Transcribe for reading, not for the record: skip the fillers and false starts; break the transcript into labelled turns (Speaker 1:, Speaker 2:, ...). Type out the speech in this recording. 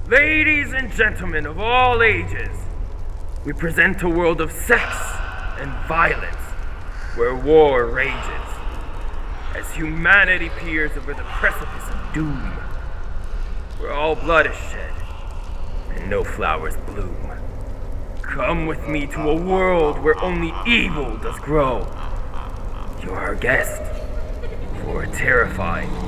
Speaker 1: Ladies and gentlemen of all ages, we present a world of sex and violence, where war rages, as humanity peers over the precipice of doom, where all blood is shed, and no flowers bloom. Come with me to a world where only evil does grow. You're our guest for a terrifying